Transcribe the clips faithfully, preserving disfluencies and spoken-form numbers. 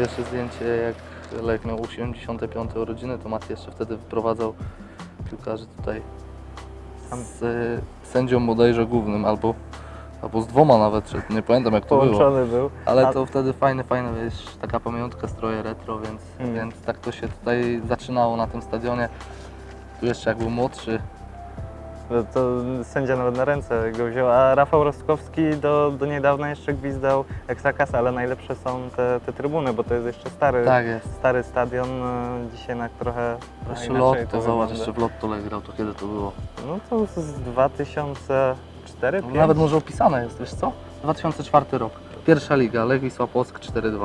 pierwsze zdjęcie, jak Lech miał osiemdziesiąte piąte urodziny, to Mati jeszcze wtedy wyprowadzał piłkarzy tutaj z sędzią bodajże głównym, albo, albo z dwoma nawet, czy nie pamiętam jak to Połączony było. był. Ale A- to wtedy fajne, fajne, wiesz, taka pamiątka, stroje retro, więc, Mm. więc tak to się tutaj zaczynało na tym stadionie. Tu jeszcze jak był młodszy. To, to sędzia nawet na ręce go wziął, a Rafał Rostkowski do, do niedawna jeszcze gwizdał Ekstraklasy, ale najlepsze są te, te trybuny, bo to jest jeszcze stary, Tak jest. stary stadion, e, dzisiaj na trochę Jeszcze inaczej lot, to to zobacz, wygląda. jeszcze w Lotto Lech grał, to kiedy to było? No to z dwa tysiące cztery, No, pięć? nawet może opisane jest, wiesz co? dwa tysiące czwarty rok. Pierwsza liga, Lech Wisła Płock cztery dwa.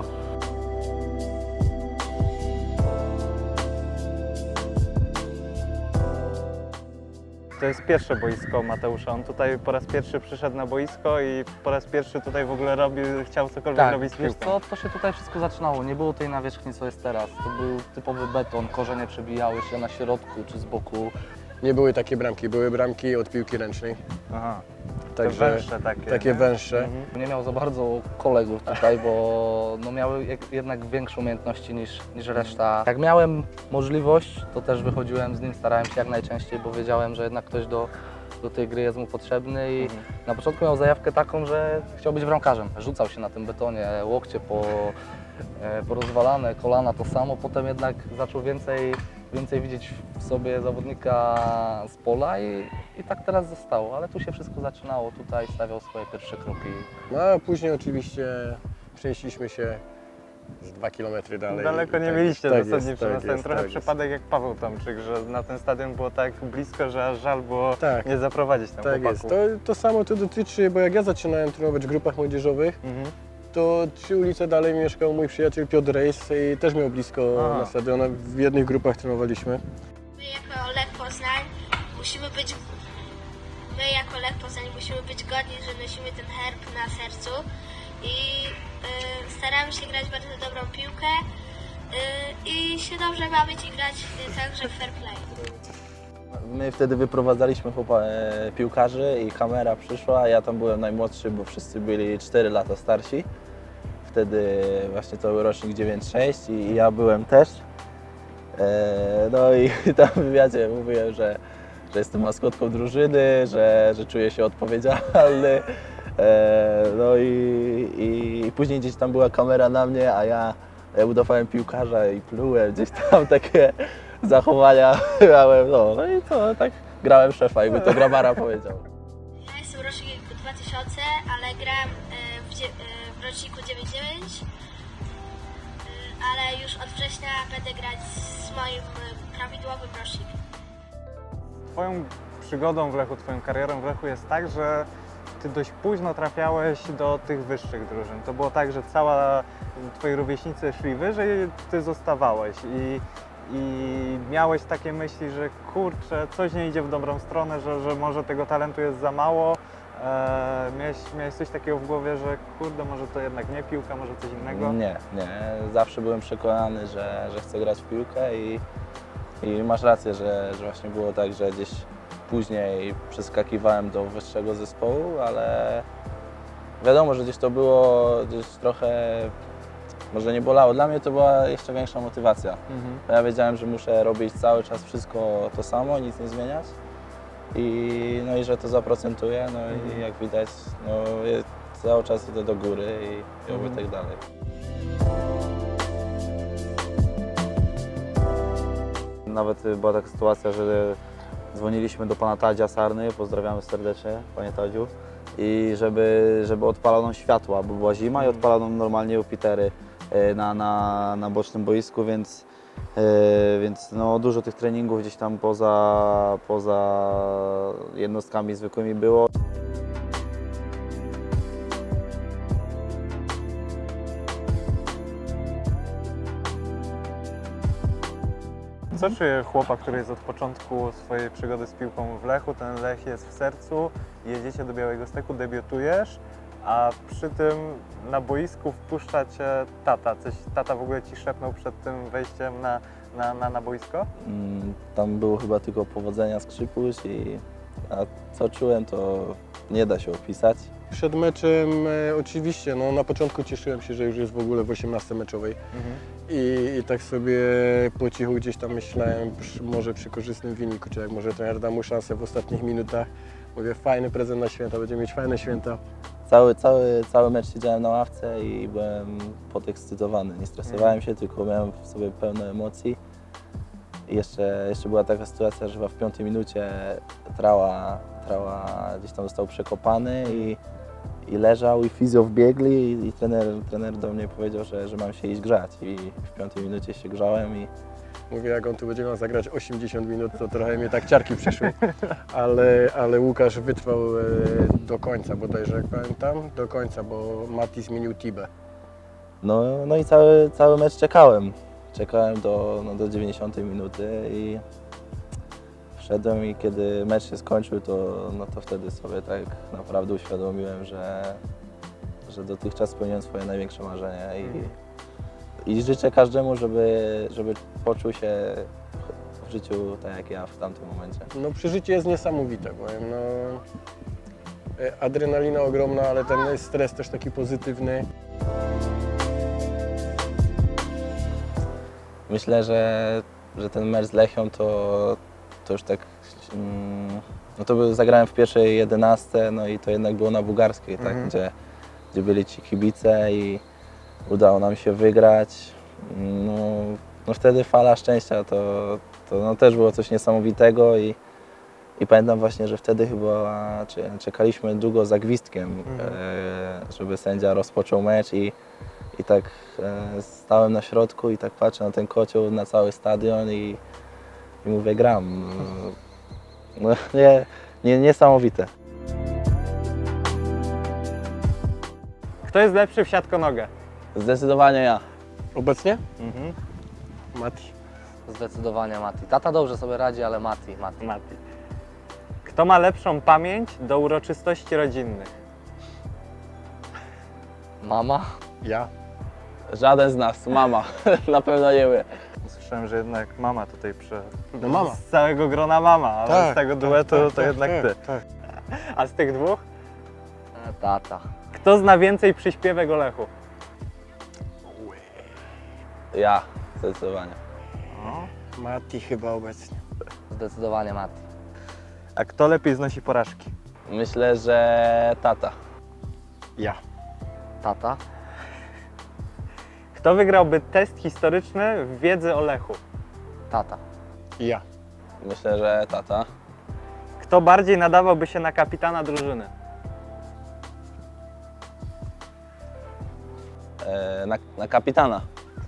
To jest pierwsze boisko Mateusza. On tutaj po raz pierwszy przyszedł na boisko i po raz pierwszy tutaj w ogóle robił, chciał cokolwiek Tak, robić z wiesz piłką. co, to się tutaj wszystko zaczynało. Nie było tej nawierzchni, co jest teraz. To był typowy beton, korzenie przebijały się na środku czy z boku. Nie były takie bramki, były bramki od piłki ręcznej. Aha, Także te węższe takie. takie nie? węższe. Mhm. Nie miał za bardzo kolegów tutaj, bo no miały jak- jednak większe umiejętności niż, niż reszta. Jak miałem możliwość, to też wychodziłem z nim, starałem się jak najczęściej, bo wiedziałem, że jednak ktoś do, do tej gry jest mu potrzebny i Mhm. na początku miał zajawkę taką, że chciał być bramkarzem. Rzucał się na tym betonie, łokcie po, e, porozwalane, kolana to samo, potem jednak zaczął więcej, więcej widzieć w sobie zawodnika z pola i, i tak teraz zostało, ale tu się wszystko zaczynało, tutaj stawiał swoje pierwsze kroki. No a później oczywiście przenieśliśmy się z dwa kilometry dalej. Daleko nie Tak mieliście jest, tak zasadniczo jest, na tak stadion. jest, Trochę tak jest. przypadek jak Paweł Tomczyk, że na ten stadion było tak blisko, że aż żal było Tak. nie zaprowadzić tam Tak chłopaków. jest. To, to samo to dotyczy, bo jak ja zaczynałem trenować w grupach młodzieżowych, Mhm. to trzy ulice dalej mieszkał mój przyjaciel Piotr Rejs i też miał blisko Aha. na stadionach. W jednych grupach trenowaliśmy. My jako Lech Poznań musimy być my jako Lech Poznań musimy być godni, że nosimy ten herb na sercu i y, staramy się grać bardzo dobrą piłkę y, i się dobrze bawić i grać y, także w fair play. My wtedy wyprowadzaliśmy chłopa, e, piłkarzy i kamera przyszła, ja tam byłem najmłodszy, bo wszyscy byli cztery lata starsi. Wtedy właśnie to był rocznik dziewięćdziesiąt sześć i ja byłem też. E, no i tam w wywiadzie mówiłem, że, że jestem maskotką drużyny, że, że czuję się odpowiedzialny. E, no i, i, i później gdzieś tam była kamera na mnie, a ja ja udawałem piłkarza i plułem, gdzieś tam takie zachowania miałem, no, no i to tak grałem szefa, jakby to Grabara powiedział. Ja jestem rocznik dwa tysiące, ale gram y, w, dzie- y, w roczniku dziewięćdziesiąt dziewięć, y, ale już od września będę grać z moim y, prawidłowym rocznikiem. Twoją przygodą w Lechu, twoją karierą w Lechu jest tak, że ty dość późno trafiałeś do tych wyższych drużyn. To było tak, że cała twoi rówieśnicy szli wyżej, ty zostawałeś i, i miałeś takie myśli, że kurczę, coś nie idzie w dobrą stronę, że, że może tego talentu jest za mało. Eee, miałeś, miałeś coś takiego w głowie, że kurde, może to jednak nie piłka, może coś innego? Nie, nie, zawsze byłem przekonany, że, że chcę grać w piłkę i, i masz rację, że, że właśnie było tak, że gdzieś później przeskakiwałem do wyższego zespołu, ale wiadomo, że gdzieś to było gdzieś trochę, może nie bolało. Dla mnie to była jeszcze większa motywacja. Mhm. Ja wiedziałem, że muszę robić cały czas wszystko to samo, nic nie zmieniać i, no i że to zaprocentuje, no i jak widać, no, jest, cały czas idę do góry i, i oby tak dalej. Nawet była taka sytuacja, że dzwoniliśmy do pana Tadzia Sarny, pozdrawiamy serdecznie, panie Tadziu, i żeby, żeby odpalono światła, bo była zima i odpalono normalnie Jupitery na, na, na bocznym boisku, więc, e, więc no, dużo tych treningów gdzieś tam poza, poza jednostkami zwykłymi było. Co czuje chłopak, który jest od początku swojej przygody z piłką w Lechu? Ten Lech jest w sercu, jedziecie do Białegostoku, debiutujesz, a przy tym na boisku wpuszcza cię tata. Coś tata w ogóle ci szepnął przed tym wejściem na, na, na, na boisko? Mm, Tam było chyba tylko powodzenia, skrzypuś i a co czułem, to nie da się opisać. Przed meczem e, oczywiście, no na początku cieszyłem się, że już jest w ogóle w osiemnastomeczowej Mhm. I, i tak sobie po cichu gdzieś tam myślałem, przy, może przy korzystnym wyniku, czy jak może trener da mu szansę w ostatnich minutach. Mówię, fajny prezent na święta, będziemy mieć fajne święta. Cały, cały, cały mecz siedziałem na ławce i byłem podekscytowany. Nie stresowałem się, tylko miałem w sobie pełne emocji. I jeszcze, jeszcze była taka sytuacja, że chyba w piątej minucie trała, trała gdzieś tam został przekopany i, i leżał i fizjo wbiegli i, i trener, trener do mnie powiedział, że, że mam się iść grzać. I w piątej minucie się grzałem i Mówię, jak on tu będzie miał zagrać osiemdziesiąt minut, to trochę mnie tak ciarki przyszły. Ale, ale Łukasz wytrwał e, do końca, bodajże jak pamiętam, do końca, bo Mati zmienił Tibę. no, no i cały, cały mecz czekałem. Czekałem do, no, do dziewięćdziesiątej minuty i wszedłem i kiedy mecz się skończył, to, no, to wtedy sobie tak naprawdę uświadomiłem, że, że dotychczas spełniłem swoje największe marzenia i, i życzę każdemu, żeby, żeby poczuł się w życiu tak jak ja w tamtym momencie. No przeżycie jest niesamowite, powiem, no e, adrenalina ogromna, ale ten stres też taki pozytywny. Myślę, że, że ten mecz z Lechią to, to już tak, mm, no to był, zagrałem w pierwszej jedenastce, no i to jednak było na bułgarskiej, tak, Mhm. gdzie, gdzie byli ci kibice i udało nam się wygrać. No, no wtedy fala szczęścia to, to no też było coś niesamowitego i, i pamiętam właśnie, że wtedy chyba czekaliśmy długo za gwizdkiem, Mhm. e, żeby sędzia rozpoczął mecz i I tak e, stałem na środku i tak patrzę na ten kocioł, na cały stadion i, i mówię, gram. No, nie, nie, niesamowite. Kto jest lepszy w siatkonogę? Zdecydowanie ja. Obecnie? Mhm. Mati. Zdecydowanie Mati. Tata dobrze sobie radzi, ale Mati, Mati. Mati. Kto ma lepszą pamięć do uroczystości rodzinnych? Mama? Ja. Żaden z nas, mama, na pewno nie my. Słyszałem, że jednak mama tutaj przy... No mama. Z całego grona mama, ale Tak, z tego tak, duetu tak, to tak, jednak tak, ty. tak. A z tych dwóch? E, Tata. Kto zna więcej przyśpiewek o Lechu? Ja, zdecydowanie. Mati chyba obecnie. Zdecydowanie Mati. A kto lepiej znosi porażki? Myślę, że tata. Ja. Tata? Kto wygrałby test historyczny w wiedzy o Lechu? Tata. Ja. Myślę, że tata. Kto bardziej nadawałby się na kapitana drużyny? E, na, na kapitana.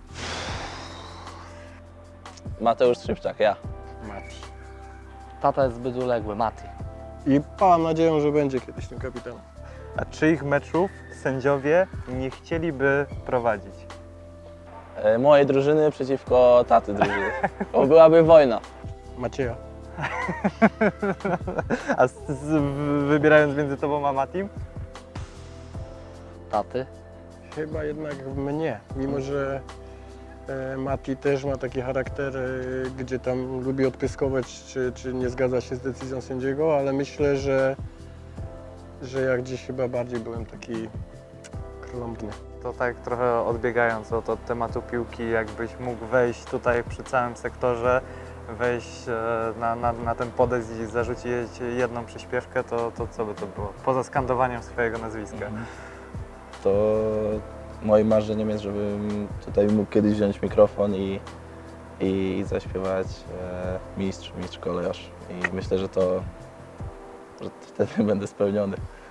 Mateusz Skrzypczak, ja. Mati. Tata jest zbyt uległy. Mati. I mam nadzieję, że będzie kiedyś tym kapitanem. A czyich meczów sędziowie nie chcieliby prowadzić? E, mojej drużyny przeciwko taty drużyny. Bo byłaby wojna. Macieja. A z, z, wybierając między tobą a Matim? Taty? Chyba jednak mnie, mimo że e, Mati też ma taki charakter, e, gdzie tam lubi odpyskować, czy, czy nie zgadza się z decyzją sędziego, ale myślę, że, że ja gdzieś chyba bardziej byłem taki krąbny. To tak trochę odbiegając od, od tematu piłki, jakbyś mógł wejść tutaj przy całym sektorze, wejść e, na, na, na ten podest i zarzucić jedną przyśpiewkę, to, to co by to było? Poza skandowaniem swojego nazwiska. To moim marzeniem jest, żebym tutaj mógł kiedyś wziąć mikrofon i, i zaśpiewać e, mistrz, mistrz kolejarz. I myślę, że to że wtedy będę spełniony.